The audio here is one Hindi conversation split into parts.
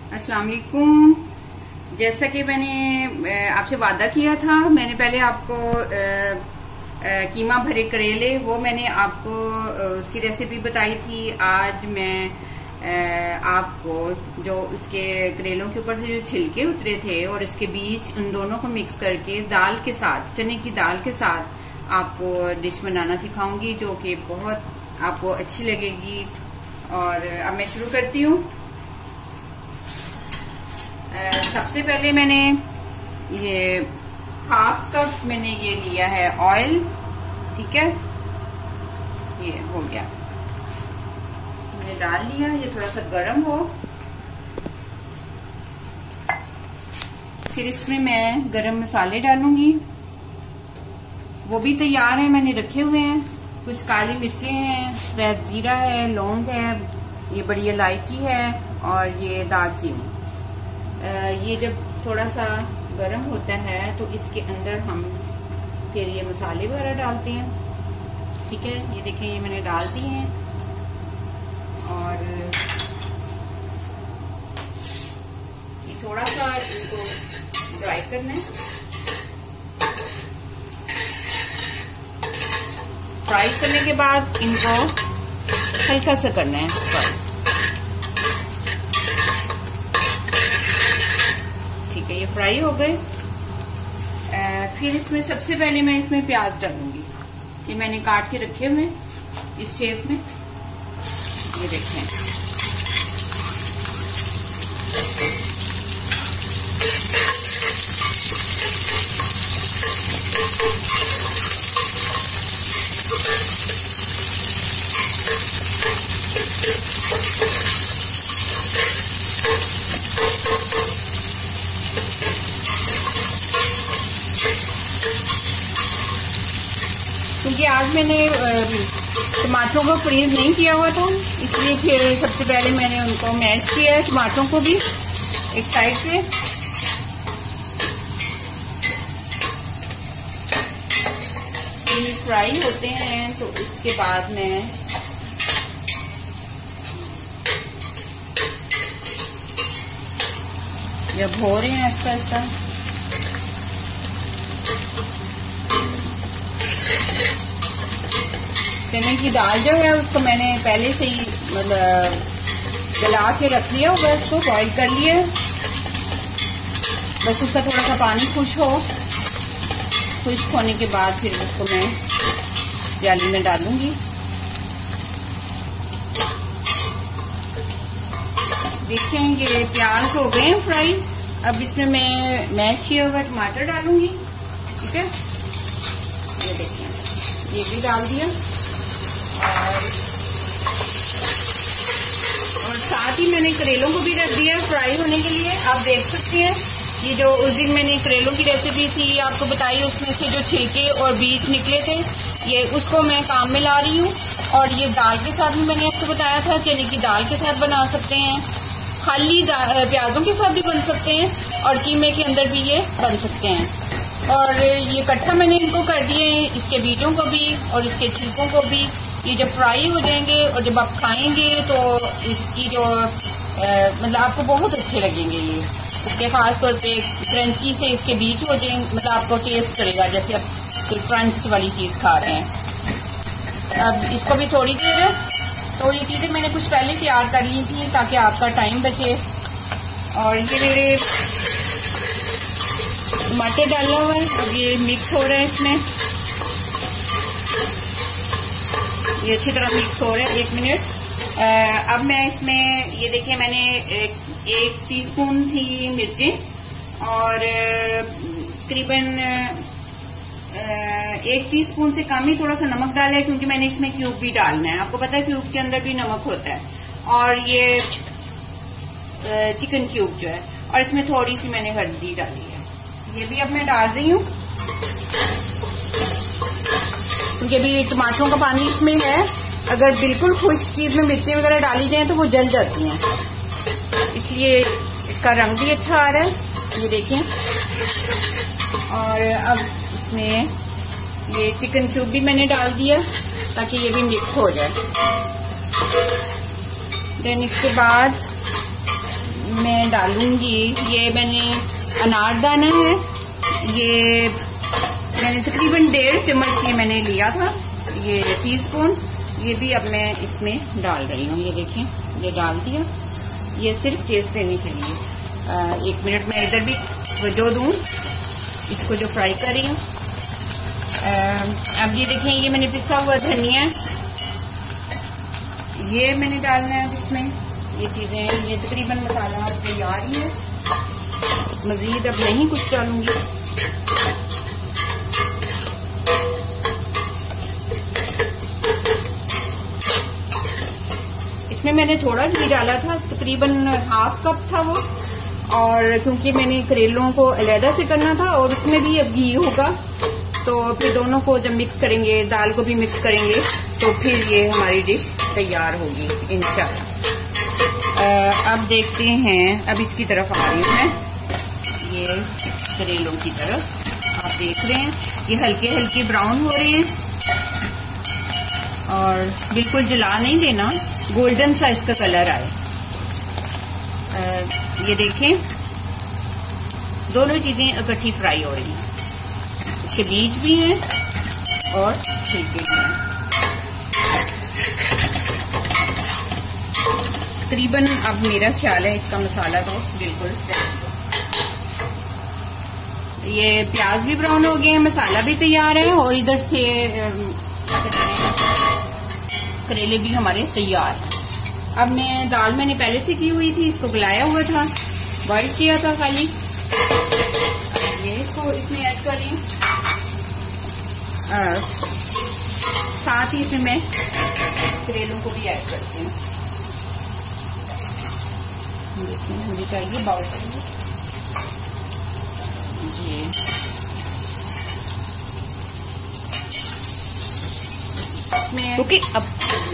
अस्सलाम वालेकुम। जैसा कि मैंने आपसे वादा किया था, मैंने पहले आपको कीमा भरे करेले वो मैंने आपको उसकी रेसिपी बताई थी। आज मैं आपको जो उसके करेलों के ऊपर से जो छिलके उतरे थे और इसके बीज, उन दोनों को मिक्स करके दाल के साथ, चने की दाल के साथ आपको डिश बनाना सिखाऊंगी, जो कि बहुत आपको अच्छी लगेगी। और अब मैं शुरू करती हूँ। सबसे पहले मैंने ये हाफ कप मैंने ये लिया है ऑयल, ठीक है, ये हो गया, मैंने डाल लिया। ये थोड़ा सा गर्म हो, फिर इसमें मैं गरम मसाले डालूंगी। वो भी तैयार है, मैंने रखे हुए हैं। कुछ काली मिर्चें हैं, सफेद जीरा है, लौंग है, ये बड़ी इलायची है और ये दालचीनी। ये जब थोड़ा सा गर्म होता है तो इसके अंदर हम फिर ये मसाले वगैरह डालते हैं, ठीक है। ये देखें, ये मैंने डाल दिए हैं और ये थोड़ा सा इनको ड्राई करना है। फ्राई करने के बाद इनको हल्का सा करना है फ्राई, ठीक है। ये फ्राई हो गए। फिर इसमें सबसे पहले मैं इसमें प्याज डालूंगी। ये मैंने काट के रखे हुए इस शेप में, ये देखें। क्योंकि आज मैंने टमाटरों को फ्रीज नहीं किया हुआ था, इसलिए फिर सबसे पहले मैंने उनको मैश किया है, टमाटरों को भी एक साइड पे। ये फ्राई होते हैं तो उसके बाद मैं जब हो रहे हैं ऐसा ऐसा, चने की दाल जो है उसको मैंने पहले से ही मतलब गला के रख लिया होगा, उसको बॉईल कर लिया। बस उसका थोड़ा सा पानी खुश्क होने के बाद फिर उसको मैं प्याली में डालूंगी। देखें, ये प्याज हो गए हैं फ्राई। अब इसमें मैं मैश किया हुआ टमाटर डालूंगी, ठीक है। ये देखें, ये भी डाल दिया और साथ ही मैंने करेलों को भी रख दिया फ्राई होने के लिए। आप देख सकते हैं, ये जो उस दिन मैंने करेलों की रेसिपी थी आपको बताई, उसमें से जो छिलके और बीज निकले थे, ये उसको मैं काम में ला रही हूँ। और ये दाल के साथ भी मैंने आपको बताया था, चने की दाल के साथ बना सकते हैं, खाली प्याजों के साथ भी बन सकते हैं और कीमे के अंदर भी ये बन सकते हैं। और ये इकट्ठा मैंने इनको कर दिए, इसके बीजों को भी और इसके छिलकों को भी। ये जब फ्राई हो जाएंगे और जब आप खाएंगे तो इसकी जो मतलब आपको बहुत अच्छे लगेंगे। ये इसके खास तौर पे क्रंची से इसके बीज हो जाएंगे, मतलब आपको टेस्ट करेगा जैसे आप कोई क्रंच वाली चीज़ खा रहे हैं। अब इसको भी थोड़ी देर है, तो ये चीज़ें मैंने कुछ पहले तैयार कर ली थी ताकि आपका टाइम बचे। और ये मेरे टमाटर डाला हुआ है, अब ये मिक्स हो रहा है इसमें, ये अच्छी तरह मिक्स हो रहा है। 1 मिनट। अब मैं इसमें ये देखिए, मैंने एक टीस्पून थी मिर्चें और करीबन 1 टीस्पून से कम ही थोड़ा सा नमक डाला है, क्योंकि मैंने इसमें क्यूब भी डालना है। आपको पता है क्यूब के अंदर भी नमक होता है। और ये चिकन क्यूब जो है, और इसमें थोड़ी सी मैंने हल्दी डाली है, ये भी अब मैं डाल रही हूँ, क्योंकि अभी टमाटरों का पानी इसमें है। अगर बिल्कुल खुश्क चीज में मिर्ची वगैरह डाली जाए तो वो जल जाती हैं, इसलिए इसका रंग भी अच्छा आ रहा है, ये देखें। और अब इसमें ये चिकन क्यूब भी मैंने डाल दिया ताकि ये भी मिक्स हो जाए। देन इसके बाद मैं डालूंगी, ये मैंने अनारदाना है, ये मैंने तकरीबन 1.5 चम्मच ये मैंने लिया था, ये टीस्पून, ये भी अब मैं इसमें डाल रही हूँ। ये देखें, ये डाल दिया, ये सिर्फ टेस्ट देने के लिए। 1 मिनट में इधर भी वजो दूँ इसको जो फ्राई कर रही हूँ। अब ये देखें, ये मैंने पिसा हुआ धनिया ये मैंने डालना है इसमें। ये चीजें, ये तकरीबन मसाला तैयार ही है, मजीद अब नहीं कुछ डालूंगी। इसमें मैंने थोड़ा घी डाला था, तकरीबन 1/2 कप था वो, और क्योंकि मैंने करेलों को अलहदा से करना था और उसमें भी अब घी होगा, तो फिर दोनों को जब मिक्स करेंगे, दाल को भी मिक्स करेंगे, तो फिर ये हमारी डिश तैयार होगी इंशाल्लाह। अब देखते हैं, अब इसकी तरफ आ रही हूँ मैं, ये करेलों की तरफ। आप देख रहे हैं ये हल्के हल्के ब्राउन हो रहे हैं, और बिल्कुल जला नहीं देना, गोल्डन सा इसका कलर आए। ये देखें, दोनों चीजें इकट्ठी फ्राई हो रही हैं, इसके बीज भी हैं और छिलके भी हैं। तकरीबन अब मेरा ख्याल है इसका मसाला तो बिल्कुल ये प्याज भी ब्राउन हो गए हैं, मसाला भी तैयार है, और इधर से करेले भी हमारे तैयार हैं। अब मैं दाल मैंने पहले से की हुई थी, इसको गलाया हुआ था, बॉइल किया था खाली। ये इसको इसमें ऐड करें, साथ ही इसमें मैं करेलों को भी ऐड करती हूँ। मुझे चाहिए बाउल चाहिए जी। इसमें ओके, अब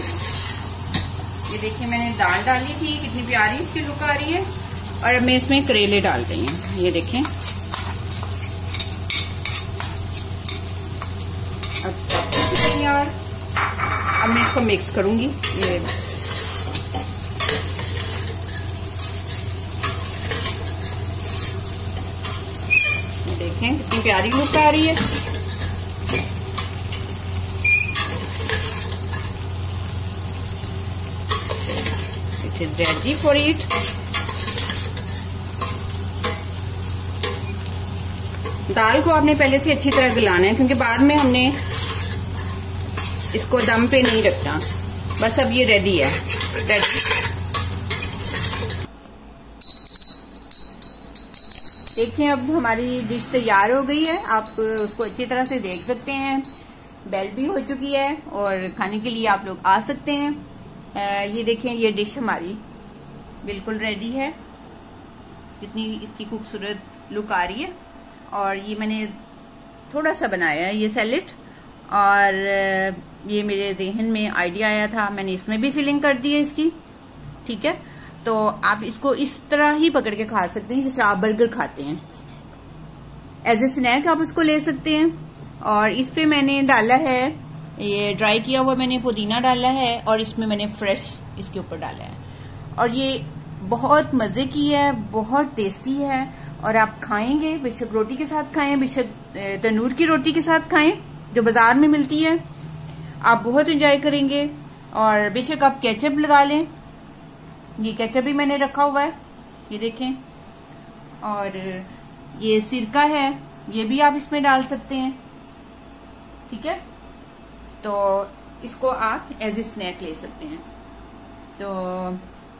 ये देखिए मैंने दाल डाली थी, कितनी प्यारी इसकी लुक आ रही है, और अब मैं इसमें करेले डाल रही हूँ। ये देखें, अब सब कुछ तैयार। अब मैं इसको मिक्स करूंगी। ये देखें कितनी प्यारी लुक आ रही है। It is ready for it. दाल को आपने पहले से अच्छी तरह गलाना है, क्योंकि बाद में हमने इसको दम पे नहीं रखना। बस अब ये रेडी है, देखिए अब हमारी डिश तैयार हो गई है। आप उसको अच्छी तरह से देख सकते हैं, बेल भी हो चुकी है और खाने के लिए आप लोग आ सकते हैं। ये देखें, ये डिश हमारी बिल्कुल रेडी है, कितनी इसकी खूबसूरत लुक आ रही है। और ये मैंने थोड़ा सा बनाया है ये सैलेड, और ये मेरे ज़हन में आइडिया आया था, मैंने इसमें भी फिलिंग कर दी है इसकी। ठीक है, तो आप इसको इस तरह ही पकड़ के खा सकते हैं, जिस तरह आप बर्गर खाते हैं, एज ए स्नैक आप उसको ले सकते हैं। और इस पे मैंने डाला है, ये ड्राई किया हुआ मैंने पुदीना डाला है, और इसमें मैंने फ्रेश इसके ऊपर डाला है, और ये बहुत मजे की है, बहुत टेस्टी है। और आप खाएंगे, बेशक रोटी के साथ खाएं, बेशक तंदूर की रोटी के साथ खाएं जो बाजार में मिलती है, आप बहुत एंजॉय करेंगे। और बेशक आप केचप लगा लें, ये केचप भी मैंने रखा हुआ है, ये देखें। और ये सिरका है, ये भी आप इसमें डाल सकते हैं। ठीक है, तो इसको आप एज ए स्नैक ले सकते हैं। तो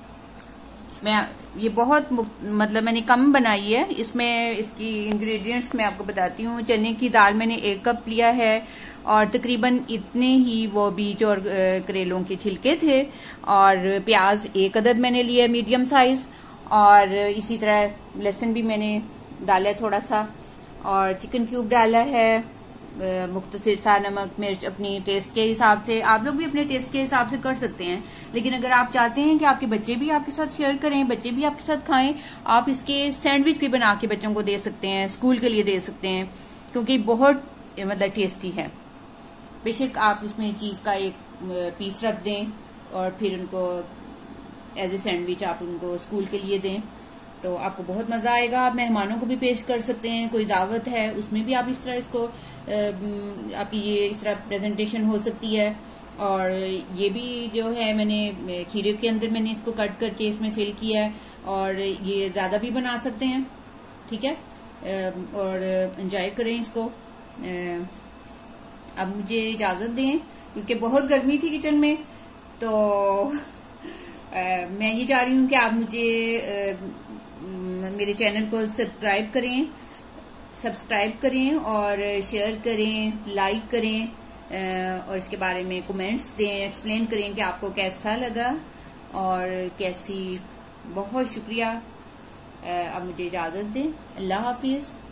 मैं ये बहुत मतलब मैंने कम बनाई है, इसमें इसकी इंग्रेडिएंट्स मैं आपको बताती हूँ। चने की दाल मैंने 1 कप लिया है, और तकरीबन इतने ही वो बीज और करेलों के छिलके थे, और प्याज 1 अदद मैंने लिया मीडियम साइज, और इसी तरह लहसुन भी मैंने डाला है थोड़ा सा, और चिकन क्यूब डाला है, मुख्तसर सा नमक मिर्च अपनी टेस्ट के हिसाब से। आप लोग भी अपने टेस्ट के हिसाब से कर सकते हैं, लेकिन अगर आप चाहते हैं कि आपके बच्चे भी आपके साथ शेयर करें, बच्चे भी आपके साथ खाएं, आप इसके सैंडविच भी बना के बच्चों को दे सकते हैं, स्कूल के लिए दे सकते हैं, क्योंकि बहुत मतलब टेस्टी है। बेशक आप उसमें चीज का एक पीस रख दें, और फिर उनको एज ए सैंडविच आप उनको स्कूल के लिए दें, तो आपको बहुत मजा आएगा। आप मेहमानों को भी पेश कर सकते हैं, कोई दावत है उसमें भी आप इस तरह इसको आपकी ये इस तरह प्रेजेंटेशन हो सकती है। और ये भी जो है मैंने खीरे के अंदर मैंने इसको कट करके इसमें फिल किया है, और ये ज्यादा भी बना सकते हैं, ठीक है। और एंजॉय करें इसको। अब मुझे इजाजत दें क्योंकि बहुत गर्मी थी किचन में, तो मैं ये चाह रही हूँ कि आप मुझे मेरे चैनल को सब्सक्राइब करें और शेयर करें, लाइक करें, और इसके बारे में कमेंट्स दें, एक्सप्लेन करें कि आपको कैसा लगा और कैसी। बहुत शुक्रिया। अब मुझे इजाजत दें। अल्लाह हाफिज।